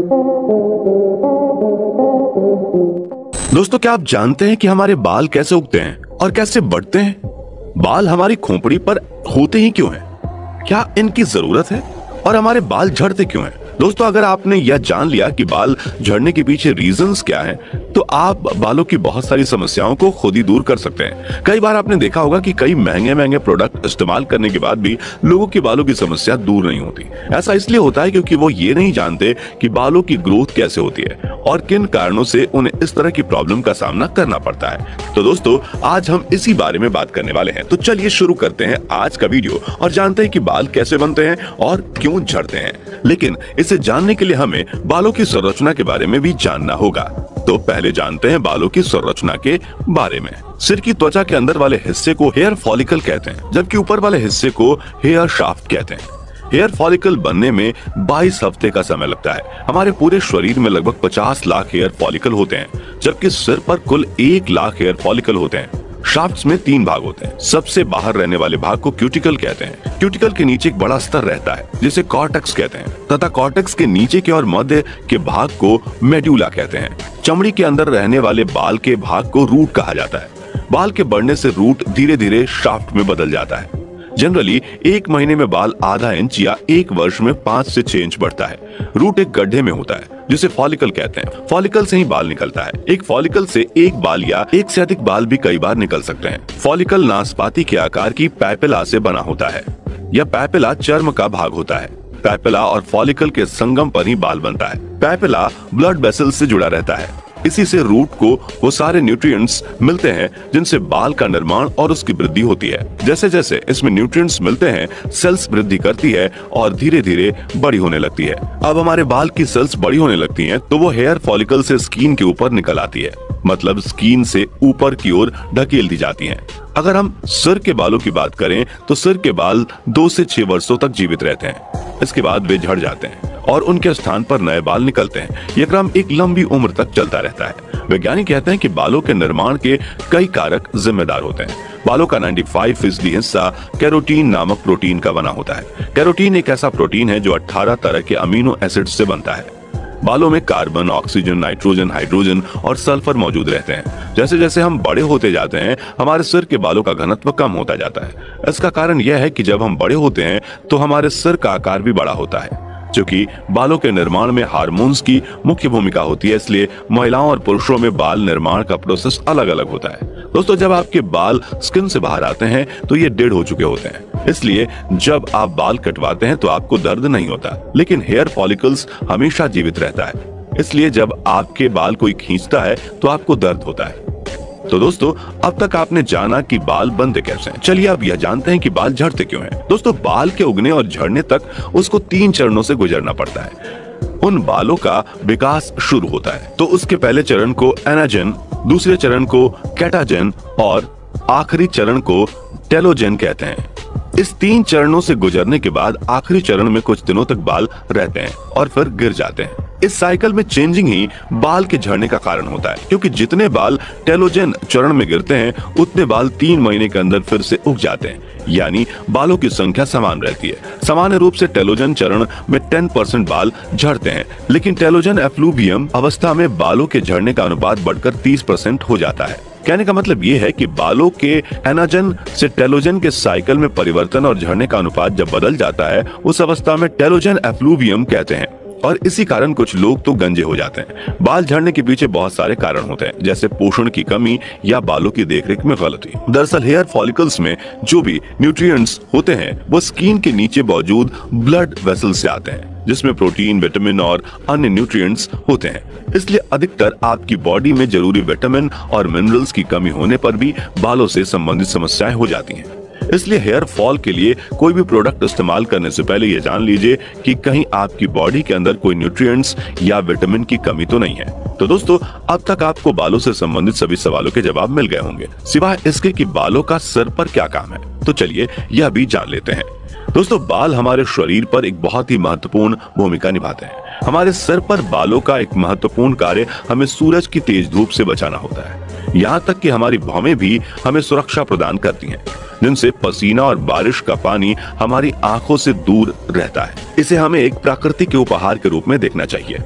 दोस्तों, क्या आप जानते हैं कि हमारे बाल कैसे उगते हैं और कैसे बढ़ते हैं? बाल हमारी खोपड़ी पर होते ही क्यों हैं? क्या इनकी जरूरत है? और हमारे बाल झड़ते क्यों हैं? दोस्तों, अगर आपने यह जान लिया कि बाल झड़ने के पीछे रीजंस क्या हैं, तो आप बालों की बहुत सारी समस्याओं को खुद ही दूर कर सकते हैं। कई बार आपने देखा होगा कि कई महंगे महंगे प्रोडक्ट इस्तेमाल करने के बाद भी लोगों की बालों की समस्या दूर नहीं होती। ऐसा इसलिए होता है क्योंकि वो ये नहीं जानते कि बालों की ग्रोथ कैसे होती है और किन कारणों से उन्हें इस तरह की प्रॉब्लम का सामना करना पड़ता है। तो दोस्तों, आज हम इसी बारे में बात करने वाले हैं। तो चलिए शुरू करते हैं आज का वीडियो और जानते हैं कि बाल कैसे बनते हैं और क्यों झड़ते हैं। लेकिन इसे जानने के लिए हमें बालों की संरचना के बारे में भी जानना होगा। तो पहले जानते हैं बालों की संरचना के बारे में। सिर की त्वचा के अंदर वाले हिस्से को हेयर फॉलिकल कहते हैं, जबकि ऊपर वाले हिस्से को हेयर शाफ्ट कहते हैं। हेयर फॉलिकल बनने में 22 हफ्ते का समय लगता है। हमारे पूरे शरीर में लगभग 50 लाख हेयर फॉलिकल होते हैं, जबकि सिर पर कुल 1 लाख हेयर फॉलिकल होते हैं। शाफ्ट्स में 3 भाग होते हैं। सबसे बाहर रहने वाले भाग को क्यूटिकल कहते हैं। क्यूटिकल के नीचे एक बड़ा स्तर रहता है जिसे कॉर्टेक्स कहते हैं, तथा कॉर्टेक्स के नीचे के और मध्य के भाग को मेड्यूला कहते हैं। चमड़ी के अंदर रहने वाले बाल के भाग को रूट कहा जाता है। बाल के बढ़ने से रूट धीरे धीरे शाफ्ट में बदल जाता है। जनरली 1 महीने में बाल आधा इंच या 1 वर्ष में 5 से 6 इंच बढ़ता है। रूट एक गड्ढे में होता है जिसे फॉलिकल कहते हैं। फॉलिकल से ही बाल निकलता है। एक फॉलिकल से एक बाल या एक से अधिक बाल भी कई बार निकल सकते हैं। फॉलिकल नाशपाती के आकार की पैपिला से बना होता है। यह पैपिला चर्म का भाग होता है। पैपिला और फॉलिकल के संगम पर ही बाल बनता है। पैपिला ब्लड वेसल से जुड़ा रहता है। इसी से रूट को वो सारे न्यूट्रिएंट्स मिलते हैं जिनसे बाल का निर्माण और उसकी वृद्धि होती है। जैसे जैसे इसमें न्यूट्रिएंट्स मिलते हैं, सेल्स वृद्धि करती है और धीरे धीरे बड़ी होने लगती है। अब हमारे बाल की सेल्स बड़ी होने लगती हैं, तो वो हेयर फॉलिकल से स्किन के ऊपर निकल आती है, मतलब स्किन से ऊपर की ओर ढकेल दी जाती हैं। अगर हम सिर के बालों की बात करें तो सिर के बाल 2 से 6 वर्षों तक जीवित रहते हैं। इसके बाद वे झड़ जाते हैं और उनके स्थान पर नए बाल निकलते हैं। यह क्रम एक लंबी उम्र तक चलता रहता है। वैज्ञानिक कहते हैं कि बालों के निर्माण के कई कारक जिम्मेदार होते हैं। बालों का 95% हिस्सा कैरोटीन नामक प्रोटीन का बना होता है। कैरोटीन एक ऐसा प्रोटीन है जो 18 तरह के अमीनो एसिड से बनता है। बालों में कार्बन, ऑक्सीजन, नाइट्रोजन, हाइड्रोजन और सल्फर मौजूद रहते हैं। जैसे जैसे हम बड़े होते जाते हैं, हमारे सिर के बालों का घनत्व कम होता जाता है। इसका कारण यह है कि जब हम बड़े होते हैं तो हमारे सिर का आकार भी बड़ा होता है। क्योंकि बालों के निर्माण में हार्मोन्स की मुख्य भूमिका होती है, इसलिए महिलाओं और पुरुषों में बाल निर्माण का प्रोसेस अलग अलग होता है। दोस्तों, जब आपके बाल स्किन से बाहर आते हैं तो ये डेड हो चुके होते हैं। इसलिए जब आप बाल कटवाते हैं तो आपको दर्द नहीं होता, लेकिन हेयर फॉलिकल्स हमेशा जीवित रहता है। इसलिए जब आपके बाल कोई खींचता है तो आपको दर्द होता है। तो दोस्तों, अब तक आपने जाना कि बाल बनते कैसे हैं। चलिए अब यह जानते हैं कि बाल झड़ते क्यों हैं। दोस्तों, बाल के उगने और झड़ने तक उसको 3 चरणों से गुजरना पड़ता है। उन बालों का विकास शुरू होता है तो उसके पहले चरण को एनाजन, दूसरे चरण को कैटाजन और आखिरी चरण को टेलोजन कहते हैं। इस 3 चरणों से गुजरने के बाद आखिरी चरण में कुछ दिनों तक बाल रहते हैं और फिर गिर जाते हैं। इस साइकिल में चेंजिंग ही बाल के झड़ने का कारण होता है, क्योंकि जितने बाल टेलोजन चरण में गिरते हैं उतने बाल 3 महीने के अंदर फिर से उग जाते हैं, यानी बालों की संख्या समान रहती है। सामान्य रूप से टेलोजन चरण में 10% बाल झड़ते हैं, लेकिन टेलोजन एफ्लूवियम अवस्था में बालों के झड़ने का अनुपात बढ़कर 30% हो जाता है। कहने का मतलब ये है कि बालों के एनाजन से टेलोजन के साइकिल में परिवर्तन और झड़ने का अनुपात जब बदल जाता है, उस अवस्था में टेलोजन एफ्लूवियम कहते हैं। और इसी कारण कुछ लोग तो गंजे हो जाते हैं। बाल झड़ने के पीछे बहुत सारे कारण होते हैं, जैसे पोषण की कमी या बालों की देखरेख में गलती। दरअसल हेयर फॉलिकल्स में जो भी न्यूट्रिएंट्स होते हैं वो स्किन के नीचे मौजूद ब्लड वेसल से आते हैं, जिसमें प्रोटीन, विटामिन और अन्य न्यूट्रिएंट्स होते हैं। इसलिए अधिकतर आपकी बॉडी में जरूरी विटामिन और मिनरल्स की कमी होने पर भी बालों से संबंधित समस्याएं हो जाती हैं। इसलिए हेयर फॉल के लिए कोई भी प्रोडक्ट इस्तेमाल करने से पहले ये जान लीजिए कि कहीं आपकी बॉडी के अंदर कोई न्यूट्रिएंट्स या विटामिन की कमी तो नहीं है। तो दोस्तों, अब तक आपको बालों से संबंधित सभी सवालों के जवाब मिल गए होंगे, सिवाय इसके कि बालों का सिर पर क्या काम है। तो चलिए यह भी जान लेते हैं। दोस्तों, बाल हमारे शरीर पर एक बहुत ही महत्वपूर्ण भूमिका निभाते हैं। हमारे सिर पर बालों का एक महत्वपूर्ण कार्य हमें सूरज की तेज धूप से बचाना होता है। यहाँ तक कि हमारी भौहें भी हमें सुरक्षा प्रदान करती हैं, जिनसे पसीना और बारिश का पानी हमारी आंखों से दूर रहता है। इसे हमें एक प्राकृतिक उपहार के रूप में देखना चाहिए।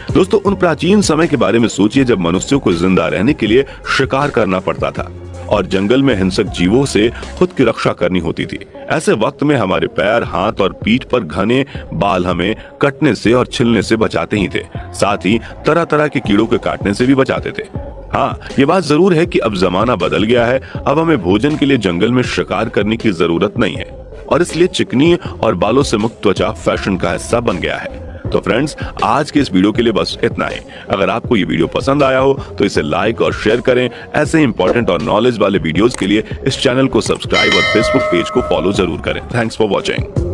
दोस्तों, उन प्राचीन समय के बारे में सोचिए जब मनुष्यों को जिंदा रहने के लिए शिकार करना पड़ता था और जंगल में हिंसक जीवों से खुद की रक्षा करनी होती थी। ऐसे वक्त में हमारे पैर, हाथ और पीठ पर घने बाल हमें कटने से और छिलने से बचाते ही थे, साथ ही तरह तरह के कीड़ों के काटने से भी बचाते थे। हाँ, ये बात जरूर है कि अब जमाना बदल गया है। अब हमें भोजन के लिए जंगल में शिकार करने की जरूरत नहीं है और इसलिए चिकनी और बालों से मुक्त त्वचा फैशन का हिस्सा बन गया है। तो फ्रेंड्स, आज के इस वीडियो के लिए बस इतना ही। अगर आपको ये वीडियो पसंद आया हो तो इसे लाइक और शेयर करें। ऐसे इंपॉर्टेंट और नॉलेज वाले वीडियोस के लिए इस चैनल को सब्सक्राइब और फेसबुक पेज को फॉलो जरूर करें। Thanks for watching.